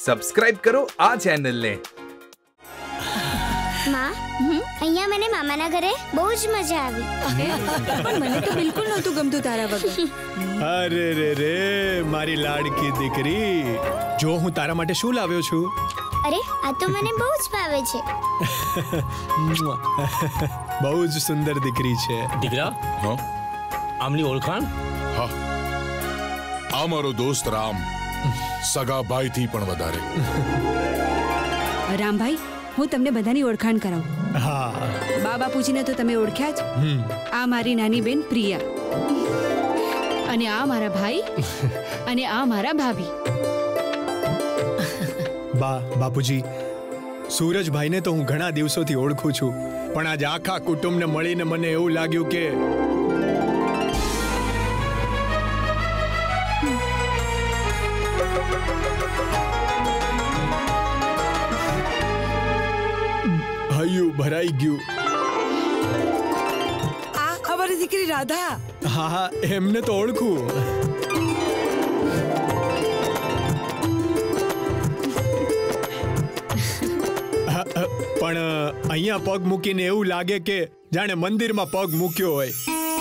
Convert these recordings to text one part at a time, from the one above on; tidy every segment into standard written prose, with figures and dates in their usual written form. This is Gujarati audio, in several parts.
સબસ્ક્રાઇબ કરો આ ચેનલને। માં, અહીંયા મને મામાના ઘરે બહુ જ મજા આવી। પણ મને તો બિલકુલ નહોતું ગમતું તારા વગર। અરે રે રે મારી લાડકી દીકરી, જો હું તારા માટે શું લાવ્યો છું। અરે આ તો મને બહુ જ ભાવે છે। બહુ જ સુંદર દીકરી છે। દીકરા, આમની ઓળખાણ? હા, આ મારો દોસ્ત રામ, સગા ભાઈથી પણ વધારે। રામભાઈ, હું તમને બધાની ઓળખાણ કરાવું। હા, બા બાપુજીને તો તમે ઓળખ્યા જ। આ મારી નાની બેન પ્રિયા, અને આ મારા ભાઈ, અને આ મારા ભાભી। બાપુજી, સૂરજભાઈને તો હું ઘણા દિવસોથી ઓળખું છું, પણ આજે આખા કુટુંબને મળીને મને એવું લાગ્યું કે હૈયું ભરાઈ ગયું। આ અમારી દીકરી રાધા। હા, એમને તો ઓળખું। પણ અહીંયા પગ મૂકીને એવું લાગે કે જાણે મંદિરમાં પગ મૂક્યો હોય।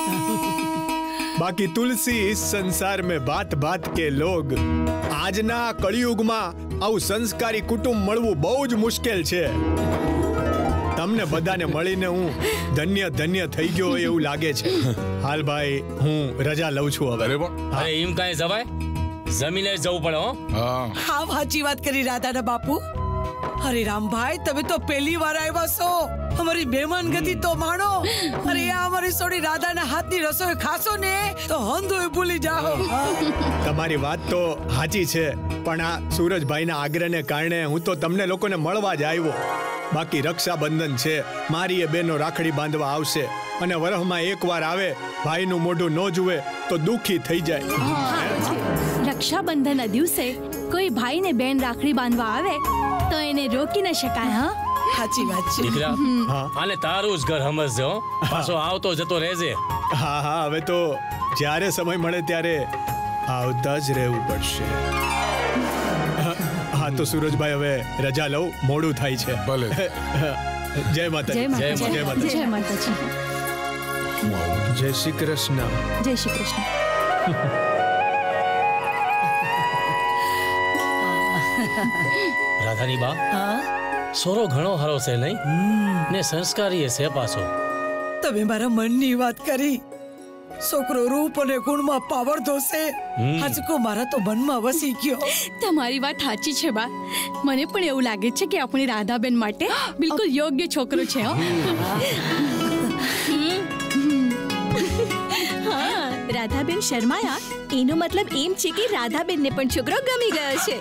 બાકી તુલસી इस संसार में बात बात के लोग। આજના કળિયુગમાં આવું સંસ્કારી કુટુંબ મળવું બહુ જ મુશ્કેલ છે। તમને બધાને મળીને હું ધન્ય ધન્ય થઈ ગયો હોય એવું લાગે છે। હાલ ભાઈ, હું રજા લઉં છું હવે। અરે એમ કાંઈ જવાય? જમીને જવું પડે। હા, સાચી વાત કરી રાધાના બાપુ। અરે રામભાઈ, તમે તો પહેલી વાર આવ્યા છો, અમારી મહેમાનગતિ તો માણો। અરે આ અમારી સોડી રાધાના હાથની રસોઈ ખાશો ને તો હંધોય ભૂલી જાઓ। તમારી વાત તો સાચી છે, પણ આ સૂરજભાઈના આગ્રહને કારણે હું તો તમને લોકોને મળવા જ આવ્યો। બાકી રક્ષાબંધન છે, મારી એ બહેનો રાખડી બાંધવા આવશે, અને વરહમાં એકવાર આવે, ભાઈનું મોઢું ન જુએ તો દુખી થઈ જાય। રક્ષાબંધનના દિવસે કોઈ ભાઈને બેન રાખડી બાંધવા આવે તો એને રોકી ન શકાય। સાચી વાત છે દીકરા, આને તારું જ ઘર સમજજો, પાછો આવતો જતો રહેજે। હા હા, હવે તો જ્યારે સમય મળે ત્યારે આવતા જ રહેવું પડશે। હા તો સૂરજભાઈ, હવે રજા લઉં, મોડું થાય છે। ભલે। જય માતાજી। જય માતાજી। જય માતાજી। જય શ્રી કૃષ્ણ। જય શ્રી કૃષ્ણ। રાધાની બા, સોરો ઘણો સારો છે નહીં? ને સંસ્કારી છે પાછો। તમે મારા મનની વાત કરી। છોકરો રૂપ અને ગુણમાં પાવરધો છે। આજકો મારા તો મનમાં વસી ગયો। તમારી વાત સાચી છે બા, મને પણ એવું લાગે છે કે આપણી રાધાબેન માટે બિલકુલ યોગ્ય છોકરો છે। હા, રાધાબેન શર્માયા, એનો મતલબ એમ છે કે રાધાબેનને પણ છોકરો ગમી ગયો છે।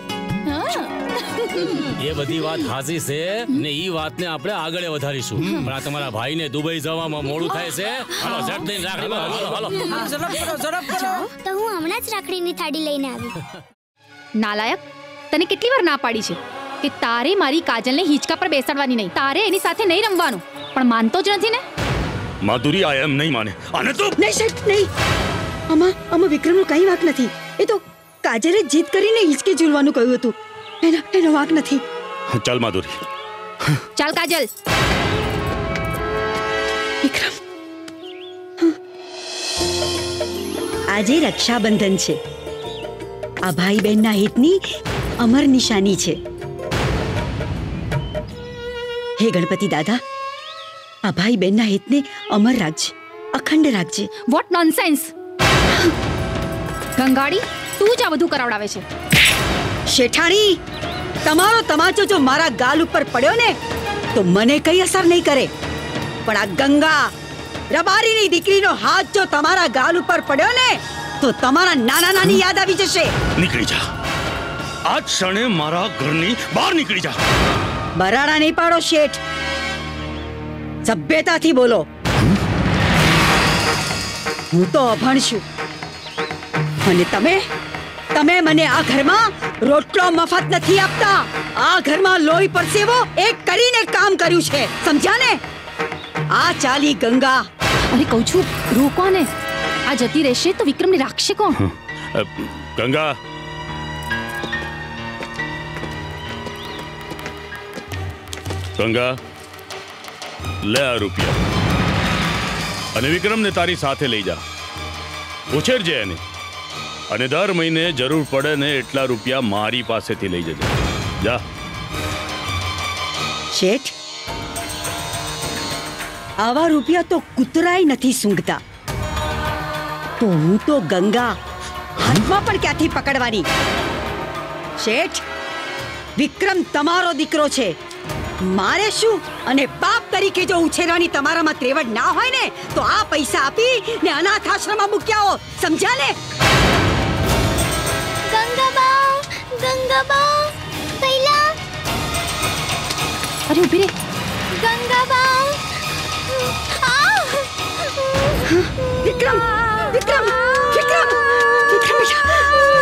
એ બધી વાત સાચી છે, ને ઈ વાતને આપણે આગળ વધારીશું। પણ આ તમારા ભાઈને દુબઈ જવામાં મોડું થાય છે। હાલો, ઝટ લઈને રાખડી બાંધો। હાલો, ઝડપ કરો। તો હું હમણાં જ રાખડીની થાળી લઈને આવી। નાલાયક, તને કેટલી વાર ના પાડી છે કે તારે મારી કાજલને હિંચકા પર બેસાડવાની નહીં, તારે એની સાથે નહીં રમવાનું, પણ માનતો જ નથી ને। માધુરી, આ એમ નહીં માને। આને તો નહીં શેઠ, નહીં। આમાં વિક્રમનો કઈ વાંક નથી। એ તો કાજલે જીત કરીને હિંચકે ઝૂલવાનું કહ્યું હતું, એનો વાંક નથી। ચાલ માધુરી, ચાલ કાજલ। વિક્રમ, આજે રક્ષાબંધન છે, આ ભાઈ બહેનના હિતની અમર નિશાની છે। હે ગણપતિ દાદા, આ ભાઈ બહેનના હિતને અમર રાખજે, અખંડ રાખજે। Vote nonsense! ગંગાડી, તું જ આ બધું કરાવડાવે છે। શેઠાણી, તમારો તમાચો જો મારા ગાલ ઉપર પડ્યો ને તો મને કઈ અસર નહીં કરે, પણ આ ગંગા રબારીની દીકરીનો હાથ જો તમારા ગાલ ઉપર પડ્યો ને તો તમારા નાના નાની યાદ આવી જશે। નીકળી જા, આજ ક્ષણે મારા ઘરની બહાર નીકળી જા। બરાડા નહીં પાડો શેઠ, સભ્યતાથી બોલો। હું તો અભણ છું, અને તમે મને આ ઘરમાં રોટલો મફત નથી આપતા। આ ઘરમાં લોહી પરસેવો એક કરીને કામ કર્યું છે, સમજ્યા ને? આ ચાલી ગંગા। અરે કહું છું, રોકો ને, આ જતી રહેશે તો વિક્રમને રાખશે કોણ? ગંગા, ગંગા, લે આ રૂપિયા અને વિક્રમને તારી સાથે લઈ જા. ઉછેરજે એને અને દર મહિને જરૂર પડે ને એટલા રૂપિયા મારી પાસેથી લઈ જજે. જા. શેઠ, આવા રૂપિયા તો કૂતરાય નથી સૂંઘતા. તો હું તો ગંગા હાથમાં પણ ક્યાંથી પકડવાની? શેઠ, વિક્રમ તમારો દીકરો છે. મારે શું? અને બાપ તરીકે જો ઉછેરવાની તમારામાં ત્રેવડ ના હોય ને તો આ પૈસા આપી ને અનાથ આશ્રમમાં મૂક્યા હો. સમજ્યા ને? ગંગાબા, પહેલા અરે ઉભી રે. ગંગાબા. વિક્રમ, વિક્રમ, વિક્રમ, વિક્રમ બેટા.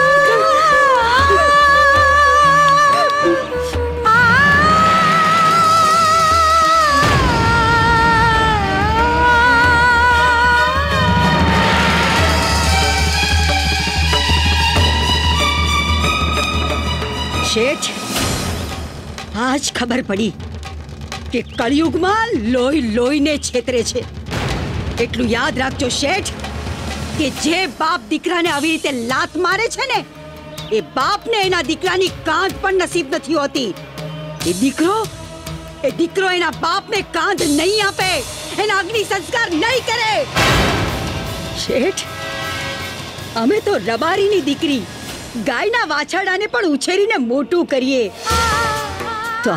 શેઠ, આજ ખબર પડી કે કળિયુગમાં લોહી લોહીને છેતરે છે. એટલું યાદ રાખજો શેઠ કે જે બાપ દીકરાને આવી રીતે લાત મારે છે ને એ બાપને એના દીકરાની કાંધ પણ નસીબ નથી હોતી. એ દીકરો એના બાપને કાંધ નહીં આપે, એના અગ્નિ સંસ્કાર નહીં કરે. શેઠ, અમે તો રબારીની દીકરી ગાયના વાછરડાને પણ ઉછેરીને મોટું કરીએ. તો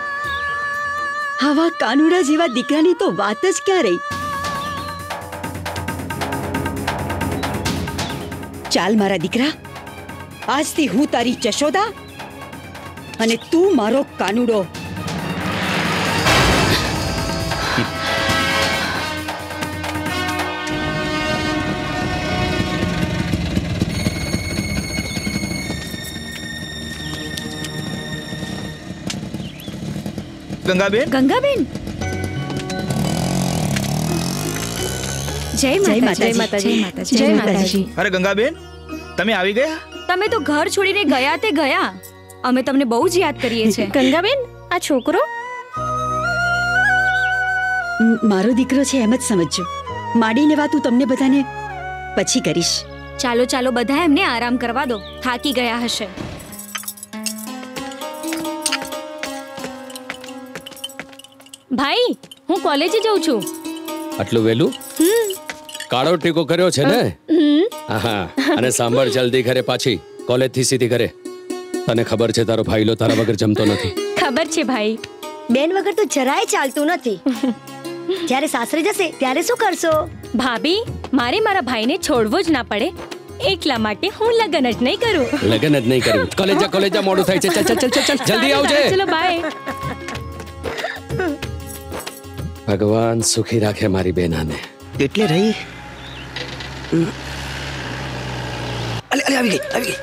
આવા કાનુડા જેવા દીકરાની તો વાત જ ક્યાં રહી? ચાલ મારા દીકરા, આજથી હું તારી જશોદા અને તું મારો કાનુડો. ગંગાબેન, ગંગાબેન, જય માતાજી. જય માતાજી. અરે ગંગાબેન, તમે આવી ગયા? તમે તો ઘર છોડીને ગયા તે ગયા. અમે તમને બહુ જ યાદ કરીએ છીએ. ગંગાબેન, આ છોકરો મારો દીકરો છે એમ જ સમજજો. માડીને વાત હું તમને બધાને પછી કરીશ. ચાલો ચાલો, બધા એમને આરામ કરવા દો. થાકી ગયા હશે. ભાઈ, હું કોલેજે જઉં છું. આટલું વેલું? કાળો ટીકો કર્યો છે ને? હા. અને સાંભળ, જલ્દી ઘરે પાછી. કોલેજ થી સીધી ઘરે. તને ખબર છે તારો ભાઈલો તારા વગર જમતો નથી. ખબર છે ભાઈ. બેન વગર તો જરાય ચાલતું નથી. જ્યારે સાસરે જશે ત્યારે શું કરશો? ભાભી, મારે મારા ભાઈને છોડવો જ ના પડે એટલા માટે હું લગન જ નહીં કરું. લગન જ નહીં કરું. કોલેજ જા, મોડું થાય છે. ચાલ ચાલ ચાલ ચાલ, જલ્દી આવજે. ચલો બાય. ભગવાન સુખી રાખે મારી બેનાને. એટલે રહી. અલે આવી ગઈ.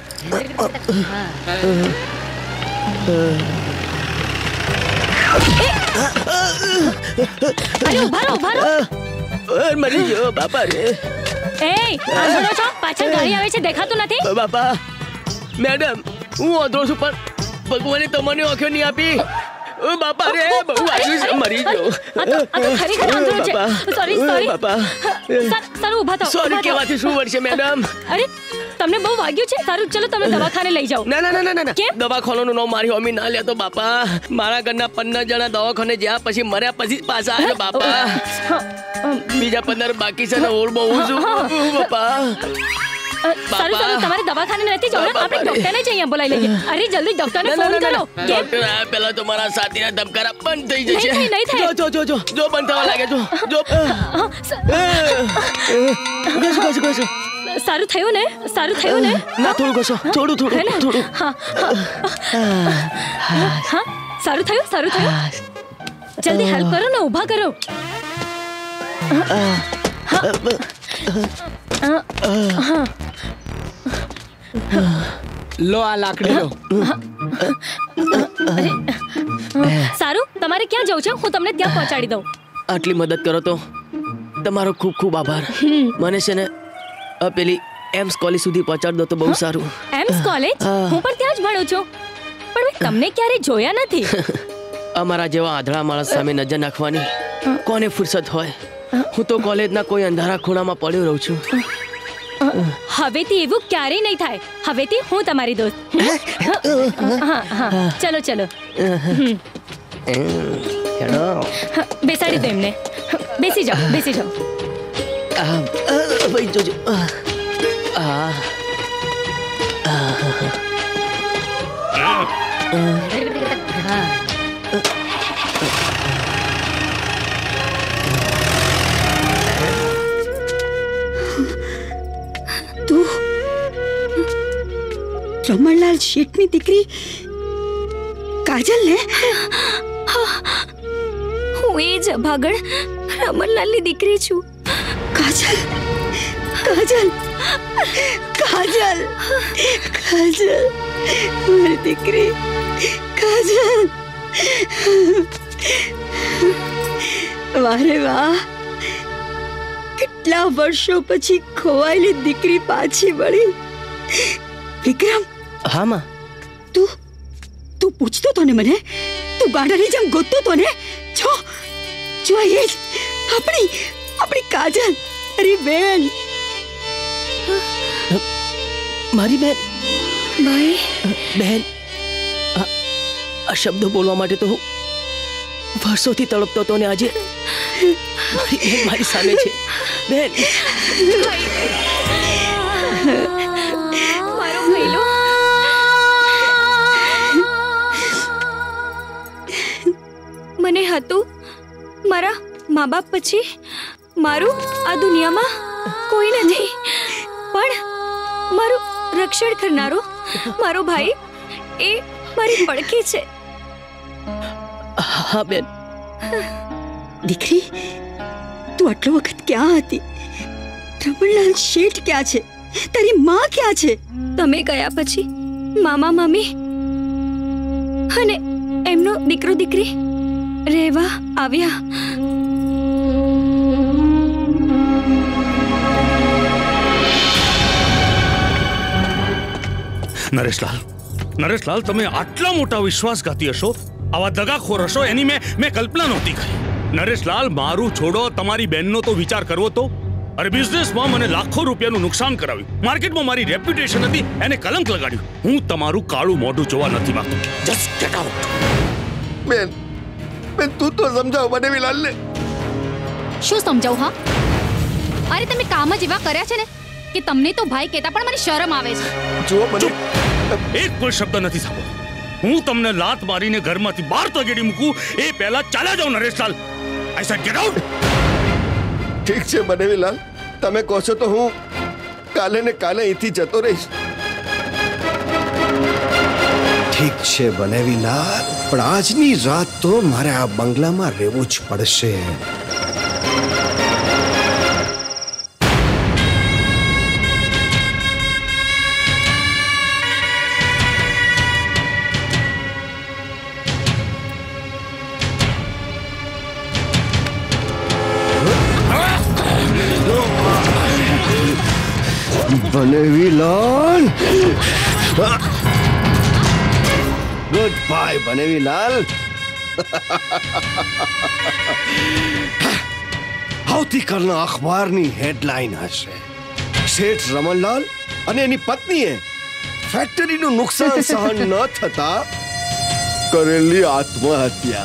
અરે ઉભા રહો. મરી ગયો બાપા રે. એ આંધળો છો? પાછળ ગાડી આવે છે, દેખાતું નથી? બાપા, મેડમ, હું આંધળો છું પણ ભગવાને તમને આંખો નહીં આપી. બાપા રે, બહુ આવ્યું છે, મરી ગયો. ખરેખર આંધળો છે. સોરી બાપા. સારું ઊભા થાઓ. સોરી કહેવાથી શું વળશે મેડમ? અરે તમને બહુ વાગ્યું છે? સારું, ચલો તમને દવાખાને લઈ જાઓ. ના. કેમ? દવાખાનાનું નામ મારી હોમી ના લેતો બાપા. મારા ઘરના 15 જણા દવાખાને જ્યાં પછી મર્યા પછી પાછા આવ્યો બાપા. બીજા 15 બાકી છે ને ઓળ બહુ છું બાપા. સારું, તમારે દવાખાને નથી જવું. આપણે ડોક્ટરને જ અહીંયા બોલાવી લઈએ. અરે જલ્દી ડોક્ટરને ફોન કરો. ડોક્ટર આયા પહેલા તો મારા સાથીના ધબકારા બંધ થઈ જશે. નહીં થાય. જો બંધ થવા લાગે જો. ઘસો. સારું થયું ને? ના, થોડું ઘસો. થોડું. હા, સારું થયું. જલ્દી હેલ્પ કરો ને, ઊભા કરો. લો આ લાકડી લો. સારું, તમારે ક્યાં જવું છે? હું તમને ત્યાં પહોંચાડી દઉં. આટલી મદદ કરો તો તમારો ખૂબ ખૂબ આભાર. મને છે ને પેલી એમ્સ કોલેજ સુધી પહોંચાડ દો તો બહુ સારું. AIIMS college? હું પણ ત્યાં જ ભણું છું, પણ મેં તમને ક્યારે જોયા નથી. અમારા જેવા આંધળા માણસ સામે નજર નાખવાની કોને ફુરસત હોય? હું તો કોલેજના કોઈ અંધારા ખૂણામાં પડ્યો રહું છું. હવેથી એવું ક્યારેય નહીં થાય. હવેથી હું તમારી દોસ્ત. હા હા, ચલો ચલો. બેસાડી દો એમને. બેસી જાઓ, બેસી જાઓ. ભાઈ જોજો. તું રમણલાલ શેઠની દીકરી કાજલ ને? હું એ જ ભાગણ રમણલાલની દીકરી છું. કાજલ, કાજલ, કાજલ, કાજલ, મારી દીકરી કાજલ. વારે વાહ, કેટલા વર્ષો પછી ખોવાયેલી દીકરી પાછી મળી. વિક્રમ. હા માં. તું પૂછતો તો ને મને? તું ગાડાની જેમ ગોતતો તો ને? જો જો, એ જ આપણી કાજલ, મારી બેન. મારી બેન? ભાઈ બેન, આ શબ્દો બોલવા માટે તો હું વર્ષોથી તડપતો હતો ને આજે મારી બેન મારી સામે છે. બેન, મારો ભઈલો. મને હતું મારા મા બાપ પછી મારું આ દુનિયામાં કોઈ નથી, પણ મારું રક્ષણ કરનારો મારો ભાઈ એ મારી પડખે છે. હા બેન. દીકરી, તું આટલો વખત ક્યાં હતી? રમણલાલ શેઠ ક્યાં છે? તારી માં ક્યાં છે? તમે ગયા પછી મામા મામી અને એમનો દીકરો દીકરી રહેવા આવ્યા. નરેશલાલ, તમે આટલા મોટા વિશ્વાસઘાતી હશો, આવા દગાખોર હશો, એની મેં કલ્પના નહોતી કરી. નરેશલાલ, મારું છોડો, તમારી બેનનો તો વિચાર કરવો તો. અરે, બિઝનેસમાં મને લાખો રૂપિયાનું નુકસાન કરાવ્યું, માર્કેટમાં મારી રેપ્યુટેશન હતી એને કલંક લગાડ્યું. હું તમારું કાળું મોઢું જોવા નથી માંગતો. Just get out. બેન, તું તો સમજાવ બનેવીલાલને. શું સમજાવું? હા, અરે તમે કામ જ એવા કર્યા છે ને કે તમને તો ભાઈ કહેતા પણ મને શરમ આવે છે. જો મને એક કોઈ શબ્દ નથી સાંભળ્યો. હું તમને લાત મારીને ઘરમાંથી બહાર તગેડી મૂકું એ પહેલા ચાલ્યા જાઓ Nareshlal. I said get out. ઠીક છે બનેવીલાલ, તમે કહો છો તો હું કાલે ને કાલે અહીંથી જતો રહીશ. ઠીક છે બનેવીલાલ, પણ આજની રાત તો મારે આ બંગલામાં રહેવું જ પડશે. બનેવીલાલ, ગુડ બાય બનેવીલાલ. આવતીકાલના અખબારની હેડલાઇન હશે, શેઠ રમણલાલ અને એની પત્નીએ ફેક્ટરીનું નુકસાન સહન ન થતા કરેલી આત્મહત્યા.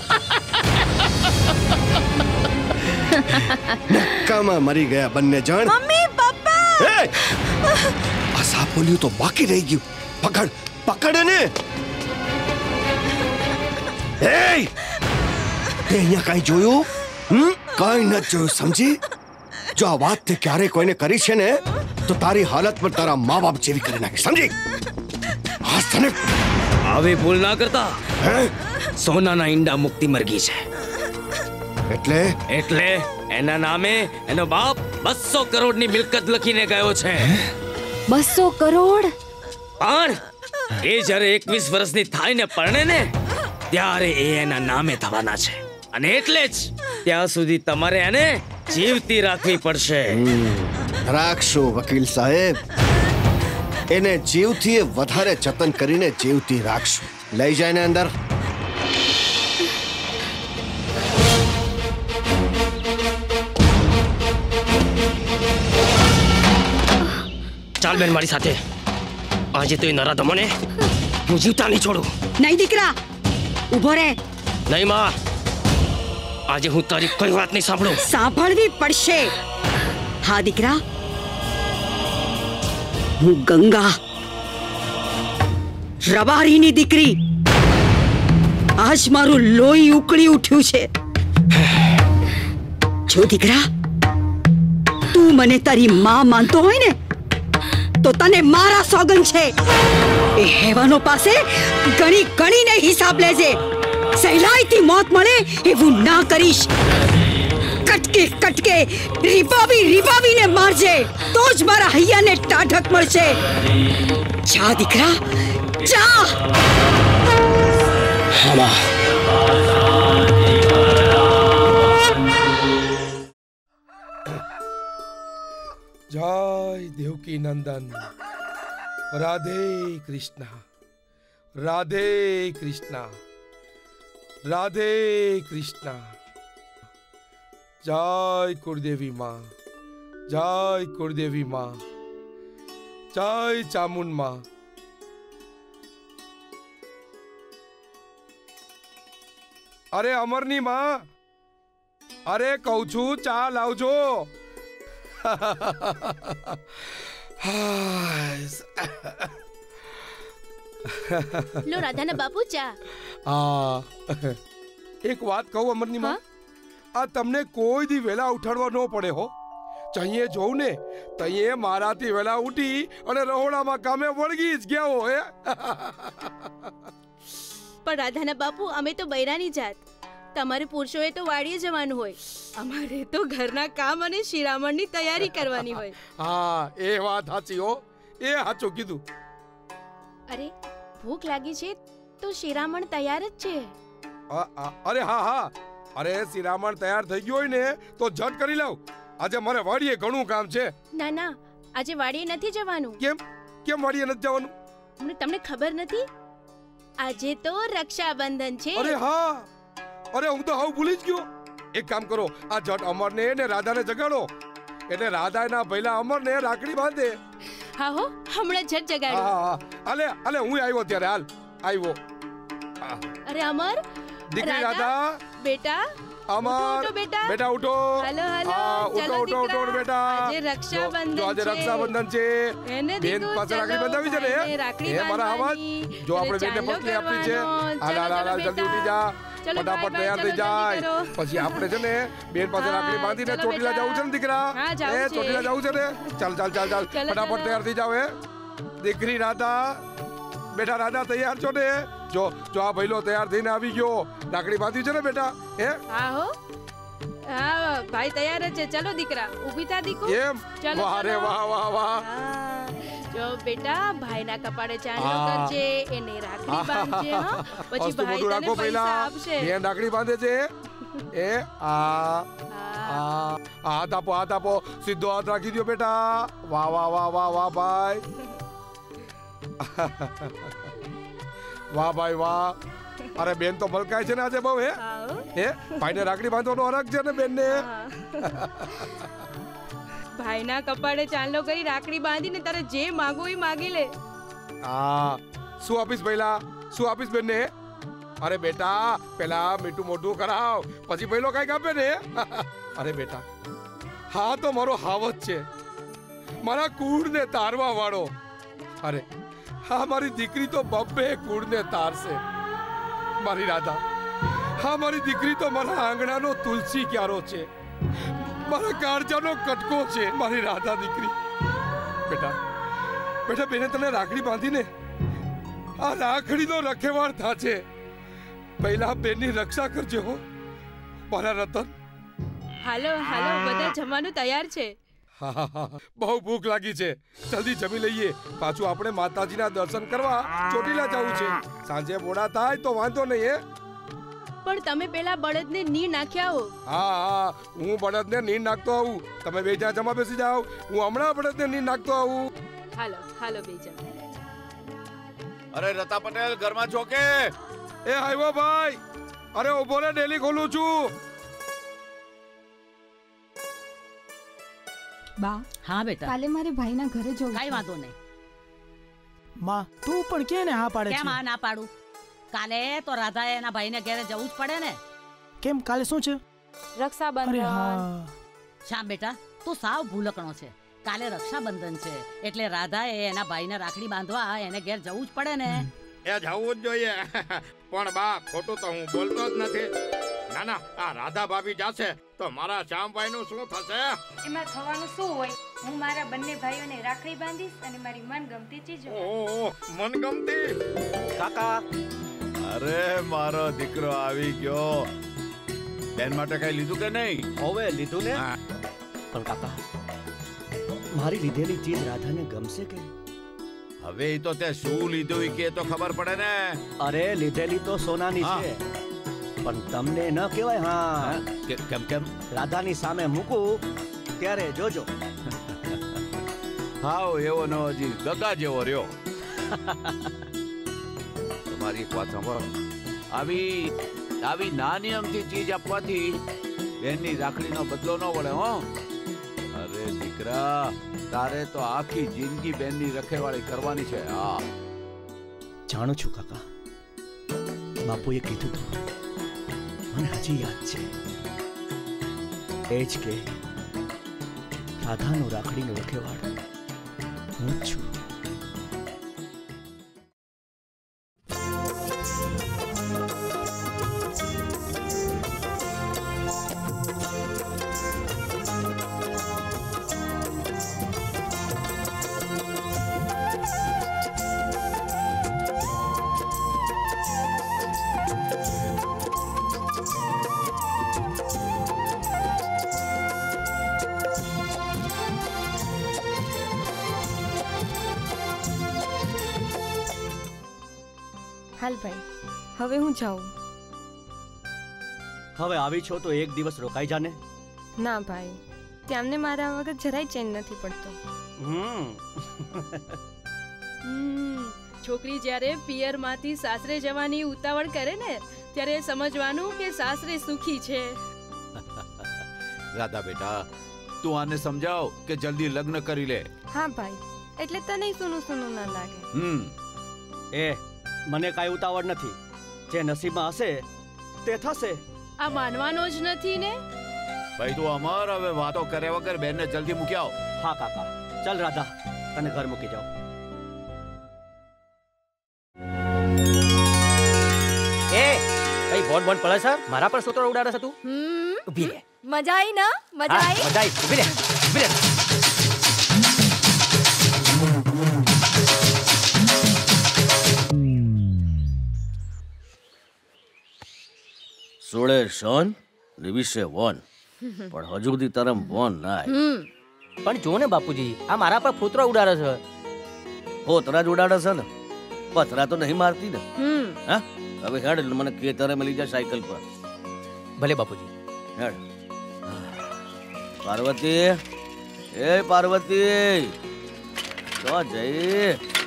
નક્કામાં મરી ગયા બંને જણ. મમ્મી, પપ્પા. આ સાપોલિયું તો બાકી રહી ગયું. પકડ એને. તે અહીંયા કઈ જોયું? કઈ ન જોયું, સમજી? જો આ વાત તે ક્યારે કોઈને કરી છે ને તો તારી હાલત પર તારા મા બાપ જેવી કરી નાખી, સમજી? હા, તને આવી ભૂલ ના કરતા. સોનાના ઈંડા મુક્તિ મરગી છે. એટલે એના નામે એનો બાપ 200 કરોડની મિલકત લખીને ગયો છે. 200 કરોડ? પણ એ જ્યારે 21 વર્ષની થાય ને પરણે ને ત્યારે એ એના નામે થવાના છે, અને એટલે જ ત્યાં સુધી તમારે એને જીવતી રાખવી પડશે. રાખશો વકીલ સાહેબ, એને જીવથી વધારે જતન કરીને જીવતી રાખશું. લઈ જાય ને અંદર. ચાલ બેન મારી સાથે. આજે તો એ નરાધમોને હું જીવતા નહીં છોડું. નહીં દીકરા, ઊભો રહે. નહીં માં, આજે હું તારી કોઈ વાત નહીં સાંભળું. સાંભળવી પડશે. હા દીકરા, હું ગંગા, રબારીની દીકરી. આજ મારું લોહી ઉકળી ઉઠ્યું છે. જો દીકરા, તું મને તારી માં માનતો હોય ને તો તને મારા સોગન છે. એ હેવાનો પાસે ગણી ગણીને હિસાબ લેજે. સહેલાઈથી મોત મળે એવું ના કરીશ. કટકે કટકે રીબાવીને મારજે, તો જ મારા હૈયાને ટાઢક મળશે. જા દીકરા, જા. જય દેવકી નંદન. રાધે કૃષ્ણ, રાધે કૃષ્ણ, રાધે કૃષ્ણ. જય કુળદેવી માં, જય કુળદેવી માં, જય ચામુંડ માં. અરે અમરની માં, અરે કહું છું ચા લાવજો. લો રાધાના બાપુ ચા. એક વાત કહું અમરની માં, આ તમને કોઈ દી વેલા ઉઠાડવા ન પડે હો. ચાહીએ જોઉં ને તઈએ મારાથી વેલા ઉઠી અને રહોડામાં કામે વળગી જ ગયા હો. પણ રાધાના બાપુ, અમે તો બૈરાની જાત. તમારે પુરુષોએ તો વાડીએ જવાનું હોય, અમારે તો ઘરના કામ અને શિરામણની તૈયારી કરવાની હોય. હા, એ વાત સાચી હો, એ સાચું કીધું. અરે ભૂખ લાગી છે તો શિરામણ તૈયાર જ છે. અરે હા હા, અરે શિરામણ તૈયાર થઈ ગયો હોય ને તો ઝટ કરી લાવ. આજે મારે વાડીએ ઘણું કામ છે. ના ના, આજે વાડીએ નથી જવાનું. કેમ કેમ વાડીએ નથી જવાનું? તમને ખબર નથી? આજે તો રક્ષાબંધન છે. અરે હા, અરે હું તો હાવ ભૂલી જ ગયો. એક કામ કરો, આ જટ અમરને ને રાધાને જગાડો, એટલે રાધાના ભઈલા અમરને રાખડી બાંધે. હા હો, હમણાં જટ જગાડો. હા, હાલે હાલે, હું આવ્યો ત્યારે. હાલ આવ્યો. અરે અમર, દીકરી રાધા, બેટા અમર, બેટા બેટા ઉઠો. હાલો હાલો, ઉઠો ઉઠો ઉઠો બેટા. આજે રક્ષાબંધન છે. આજે રક્ષાબંધન છે. બેન પાસે રાખડી બંધાવી છે ને, એ મારા અવાજ. જો આપણે બેનને પસલી આપી છે. હાલ હાલ હાલ, જલ્દી ઉઠી જા, ફટાફટ તૈયાર થઈ જાય. પછી આપણે છે ને બેન પાસે રાખડી બાંધીને ચોટીલા જવું છે ને દીકરા. એ ચોટીલા જવું છે ને. ચાલ ચાલ ચાલ ચાલ, ફટાફટ તૈયાર થઈ જાવ. દીકરી રાધા, બેટા રાધા તૈયાર છો ને? જો જો આ ભઈલો તૈયાર થઈને આવી ગયો. રાખડી બાંધી છે ને બેટા? હે? હા હો, હા ભાઈ તૈયાર જ છે. ચલો દીકરા, ઊભી થા દીકુ. એમ? વાહ રે વાહ વાહ વાહ. જો બેટા, ભાઈના કપાળે ચાંદલો કરજે, એને રાખડી બાંધજે. હા, પછી ભાઈ તને પૈસા આપશે. બેન રાખડી બાંધે છે. એ હાથ આપો, હાથ આપો. સીધો હાથ રાખી દો બેટા. વાહ વાહ વાહ વાહ વાહ ભાઈ. વાહ ભાઈ વાહ. અરે બેન તો મલકાય છે ને આજે બહુ. હે ભાઈને રાખડી બાંધવાનો હરખ છે ને બેન ને. ભાઈના કપાળે ચાંદલો કરી રાખડી બાંધીને તારે જે માંગવું એ માગી લે. હા, શું આપીશ પહેલા? શું આપીશ બેન ને? અરે બેટા, પેલા મીઠું મોઢું કરાવ, પછી પહેલો કઈક આપે ને. અરે બેટા, હા તો મારો હાવત છે, મારા કુળને તારવા વાળો. અરે હા, મારી દીકરી તો બબ્બે કુળને તારશે. મારી રાધા, હા મારી દીકરી તો મારા આંગણાનો તુલસી ક્યારો છે, મારા કાળજાનો કટકો છે. મારી રાધા દીકરી. બેટા બેટા, બેને તને રાખડી બાંધીને આ રાખડીનો રખેવાળ થાશે. પહેલા બેનની રક્ષા કરજે હો મારા રતન. હાલો હાલો, બધા જમવાનું તૈયાર છે. બહુ ભૂખ લાગી છે, જલ્દી જમી લઈએ. પાછું આપણે માતાજીના દર્શન કરવા ચોટીલા જવું છે. સાંજે મોડા થાય તો વાંધો નહીં. હે પણ તમે પેલા બળદને ની નાખ્યા હો. હા હા, હું બળદને નીંદ નાખતો આવું. તમે બે જા જમા બેસી જાઓ, હું હમણાં બળદને નીંદ નાખતો આવું. હાલો હાલો બેજા. અરે રતા પટેલ, ઘરમાં છો કે? એ આવ્યો ભાઈ. અરે ઉભો રે, ડેલી ખોલું છું. બા હા બેટા કાલે મારે ભાઈના ઘરે જવું કઈ વાંધો નહીં માં તું પણ કે ને હા પાડે કેમ છે આ ના પાડું કાલે તો રાધાએ એના ભાઈને ઘરે જવું જ પડે ને કેમ કાલે શું છે રક્ષાબંધન શ્યામ બેટા તું સાવ ભૂલકણો છે કાલે રક્ષાબંધન છે એટલે રાધાએ એના ભાઈને રાખડી બાંધવા એને ઘેર જવું જ પડે ને એ જવું જ જોઈએ પણ બા ખોટું તો હું બોલતો જ નથી ના ના આ રાધા ભાભી જાશે તો મારા શ્યામભાઈ નું શું થશે એમાં થવાનું શું હોય હું મારા બંને ભાઈઓને રાખડી બાંધીશ અને મારી મનગમતી ચીજો ઓહો મનગમતી કાકા અરે મારો દીકરો આવી ગયો બેન માટે કઈ લીધું કે નહીં હવે લીધું ને પણ કાકા મારી લીધેલી ચીજ રાધાને ગમશે કે હવે ઈ તો તે શું લીધું ઈ કે તો ખબર પડે ને અરે લીધેલી તો સોનાની છે પણ તમને ન કહેવાય હા કેમ કેમ રાધાની સામે મૂકું ત્યારે જોજો હાવ એવો ન હજી ગગા જેવો રહ્યો તમારી એક વાત સાંભળો આવી નાની અમથી ચીજ આપવાથી બેનની રાખડીનો બદલો ન વળે હો અરે દીકરા તારે તો આખી જિંદગી બેનની રખેવાળી કરવાની છે હા જાણું છું કાકા બાપુએ કીધું હતું મને હજી યાદ છે એ જ કે રાધાનું રાખડીનું રખેવાળ હું જ છું હાલ ભાઈ હવે હું જાઉં હવે આવી છો તો એક દિવસ રોકાઈ જાને ના ભાઈ તેમને મારા વગર જરાય ચેન નથી પડતો છોકરી જ્યારે પિયરમાંથી સાસરે જવાની ઉતાવળ કરે ને ત્યારે સમજવાનું કે સાસરે સુખી છે રાધા બેટા તું આને સમજાવ કે જલ્દી લગ્ન કરી લે હા ભાઈ એટલે તને સૂનું સૂનું ના લાગે એ મને કાંઈ ઉતાવળ નથી જે નસીબમાં હશે તે થશે આ માનવાનો જ નથી ને ભાઈ તું અમર હવે વાતો કર્યા વગર બેનને જલ્દી મૂકી આવ હા કાકા ચાલ રાધા તને ઘર મૂકી જાઓ એ કઈ બોન બોન પડે છે મારા પર સૂત્રો ઉડાડે છે તું ઊભી રહે મજા આવી ને મજા આવી મજા આવી ઊભી રહે ઊભી રહે સોળે શોન વિશે વોન પણ હજુ સુધી તરમ વોન ના પણ જો ને બાપુજી આ મારા પર ફૂતરો ઉડાડે છે પોતરા જ ઉડાડે છે ને પથરા તો નહીં મારતી ને હા હવે હેડ મને ખેતરે મળી જાય સાયકલ પર ભલે બાપુજી હેડ પાર્વતી એ પાર્વતી તો જઈ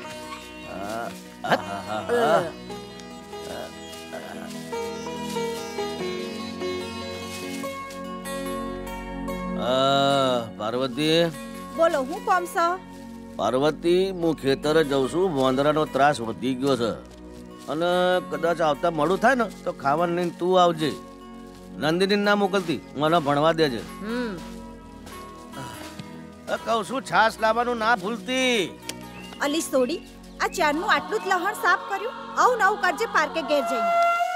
પાર્વતી બોલો હું કોમ છો પાર્વતી હું ખેતરે જઉં છું વાંદરાનો ત્રાસ વધી ગયો છે અને કદાચ આવતા મોડું થાય ને તો ખાવાનું લઈને તું આવજે નંદિની ના મોકલતી મને ભણવા દેજે કહું છું છાસ લાવવાનું ના ભૂલતી અલી સોડી આ ચારનું આટલું જ લહણ સાફ કર્યું આવું નવું કરજે પાર્કે ઘેર જઈને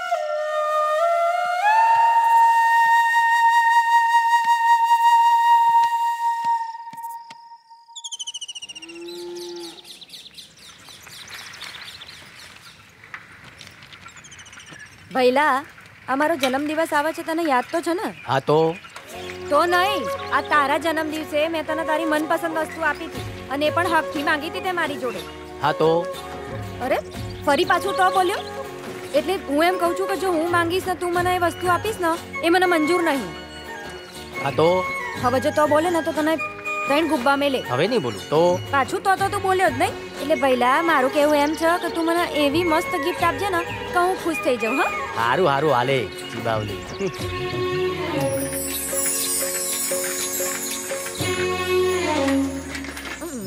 ભઈલા અમારો જન્મદિવસ આવે છે તને યાદ તો છે ને હા તો નહીં આ તારા જન્મ દિવસે મેં તને તારી મનપસંદ વસ્તુ આપી હતી અને એ પણ હકથી માંગી હતી તે મારી જોડે હા તો અરે ફરી પાછું તો બોલ્યો એટલે હું એમ કહું છું કે જો હું માંગીશ ને તું મને એ વસ્તુ આપીશ ને એ મને મંજૂર નહીં હા તો હવે જો તો બોલે ને તો તને ત્રણ ગુબ્બા મેલે હવે નહીં બોલું તો પાછું તો તું બોલ્યો જ નહીં એટલે ભઈલા મારું કેવું એમ છે કે તું મને એવી મસ્ત ગિફ્ટ આપજે ને કે હું ખુશ થઈ જાઉં હા હારું હારું હાલે જીબાવલી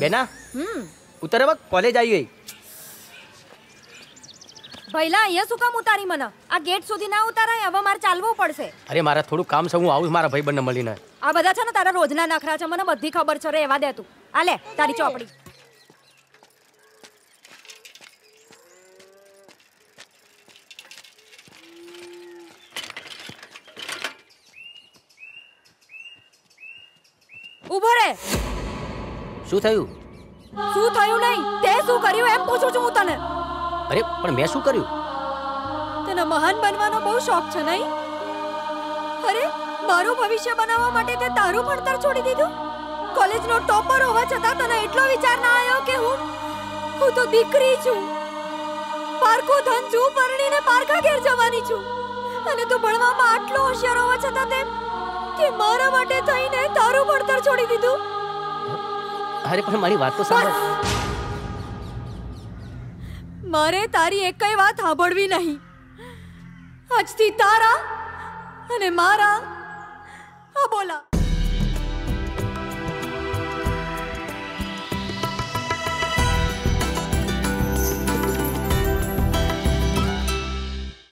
બેના ઉતરે વખત કોલેજ આવી ગઈ. ભઈલા અહીંયા શું કામ ઉતારી મને? આ ગેટ સુધી ના ઉતારાય, હવે મારે ચાલવું પડશે. અરે મારા થોડું કામ છે, હું આવું મારા ભાઈબંધને મળીને. આ બધા છે ને તારા રોજના નખરા છે, મને બધી ખબર છે. રહેવા દે તું. આ લે તારી ચોપડી. ઉભો રે. શું થયું? શું થયું નહીં, તે શું કર્યું એમ પૂછું છું હું તને. અરે પણ મેં શું કર્યું? તને મહાન બનવાનો બહુ શોખ છે નહીં? અરે મારું ભવિષ્ય બનાવવા માટે તે તારું ભણતર છોડી દીધું. કોલેજનો ટોપર હોવા છતાં તને એટલો વિચાર ના આવ્યો કે હું તો દીકરી છું, પારકું ધન છું, પરણીને પારકા ઘેર જવાની છું, અને તું ભણવામાં આટલો હોશિયાર હોવા છતાં તે મારા માટે થઈને તારું ભણતર છોડી દીધું. અરે પણ મારી વાત તો સાંભળ. મારે તારી એકય વાત સાંભળવી નહીં. આજથી તારા અને મારા આ બોલા